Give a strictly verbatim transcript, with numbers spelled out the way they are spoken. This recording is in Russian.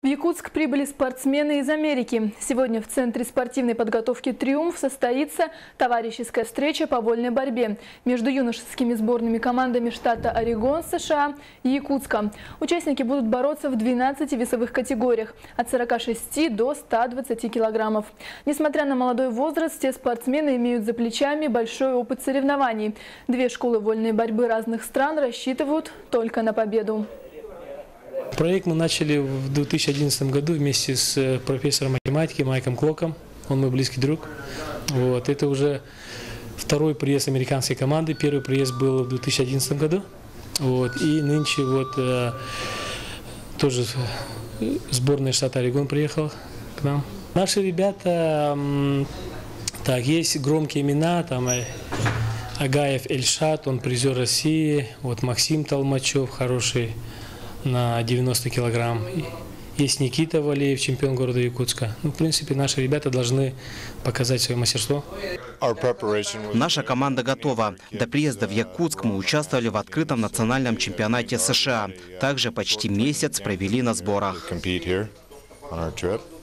В Якутск прибыли спортсмены из Америки. Сегодня в Центре спортивной подготовки «Триумф» состоится товарищеская встреча по вольной борьбе между юношескими сборными командами штата Орегон, США и Якутска. Участники будут бороться в двенадцати весовых категориях – от сорока шести до ста двадцати килограммов. Несмотря на молодой возраст, все спортсмены имеют за плечами большой опыт соревнований. Две школы вольной борьбы разных стран рассчитывают только на победу. Проект мы начали в две тысячи одиннадцатом году вместе с профессором математики Майком Клоком. Он мой близкий друг. Вот. Это уже второй приезд американской команды. Первый приезд был в две тысячи одиннадцатом году. Вот. И нынче вот, э, тоже сборная штата Орегон приехала к нам. Наши ребята, э, так, есть громкие имена, там э, Агаев Эльшат, он призер России. Вот Максим Толмачев, хороший на девяносто килограмм. Есть Никита Валеев, чемпион города Якутска. Ну, в принципе, наши ребята должны показать свое мастерство. Наша команда готова. До приезда в Якутск мы участвовали в открытом национальном чемпионате США. Также почти месяц провели на сборах.